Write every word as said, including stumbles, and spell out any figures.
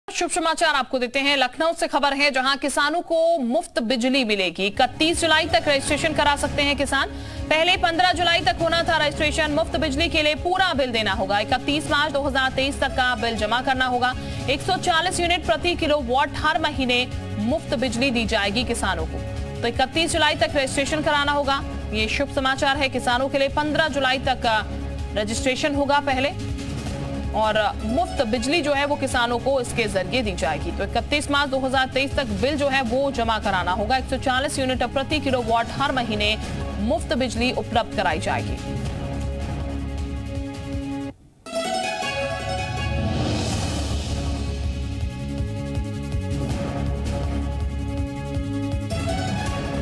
शुभ समाचार आपको देते हैं। लखनऊ से खबर है जहां किसानों को मुफ्त बिजली मिलेगी। इकतीस जुलाई तक रजिस्ट्रेशन करा सकते हैं किसान। पहले पंद्रह जुलाई तक होना था रजिस्ट्रेशन। मुफ्त बिजली के लिए पूरा बिल देना होगा। इकतीस मार्च दो हज़ार तेईस तक का बिल जमा करना होगा। एक सौ चालीस यूनिट प्रति किलोवाट हर महीने मुफ्त बिजली दी जाएगी किसानों को। तो इकतीस जुलाई तक रजिस्ट्रेशन कराना होगा। ये शुभ समाचार है किसानों के लिए। पंद्रह जुलाई तक रजिस्ट्रेशन होगा पहले और मुफ्त बिजली जो है वो किसानों को इसके जरिए दी जाएगी। तो इकतीस मार्च दो हज़ार तेईस तक बिल जो है वो जमा कराना होगा। एक सौ चालीस यूनिट प्रति किलोवाट हर महीने मुफ्त बिजली उपलब्ध कराई जाएगी।